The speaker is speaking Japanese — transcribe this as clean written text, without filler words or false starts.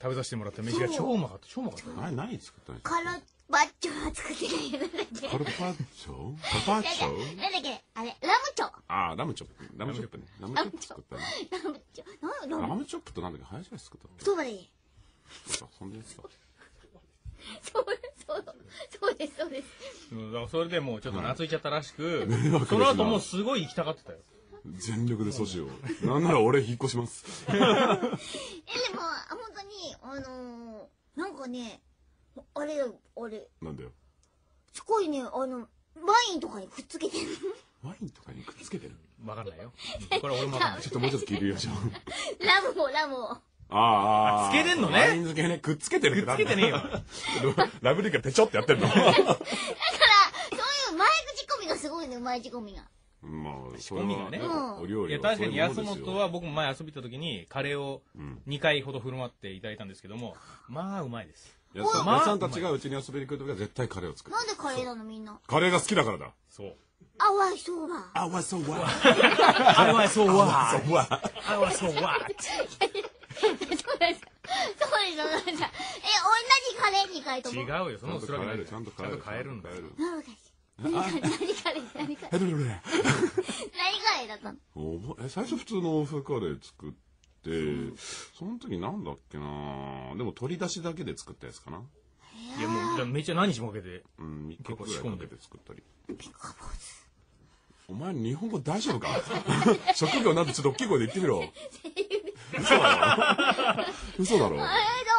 食べさせてもらった飯が超うまかった。超うまかった。 何作ったんですか？カルパッチョは作ってないよ。なんだっけ？ カルパッチョ？カルパッチョ？ なんだっけ？あれ、ラムチョ。 あ、ラムチョップ。ラムチョップね。ラムチョップ作ったね。 ラムチョ。 ラムチョップとなんだっけ？林が作ったの？ そうだね。 そんでですか。 そうです、そうです。 だからそれでもうちょっと懐いちゃったらしく、その後もうすごい行きたがってたよ。 全力で阻止を。なんなら俺引っ越します。 でも、本当に、なんかね、あれ、 なんだよ。 すごいね、ワインとかにくっつけてる。 ワインとかにくっつけてる？ わかんないよ。これ俺もわかんない。 ちょっともうちょっと聞いてみましょう。 ラムを。 ああ。 つけてんのね。 ワイン漬けね、くっつけてる。 くっつけてねえよ。 ラブリーからペチョってやってるの。 だから、そういう前口コミがすごいね、前口コミが。 まあ、 仕込みがね。 お料理。 いや、確かに安本は僕も前遊び行った時にカレーを2回ほど振る舞っていただいたんですけども、まあうまいです。 やさんたちがうちに遊びに来る時は絶対カレーを作る。 なんでカレーなのみんな。 カレーが好きだからだ。 そう。 あわいそうわ。 あわそうわ。 あわそうわ。 あわそうわ。 そうです。同じカレー2回とも。 違うよ、そのするわけない。 ちゃんと変えるんだよ。 何カレー何カレーだったの？ 最初普通の欧風カレー作って、その時なんだっけな、でも取り出しだけで作ったやつかな。 いやもうめっちゃ何日もかけて、 うん、3日ぐらいかけて作ったり。 ピカ坊主。 お前日本語大丈夫か？職業なんてちょっと大きい声で言ってみろ。嘘だろ？嘘だろ？ だ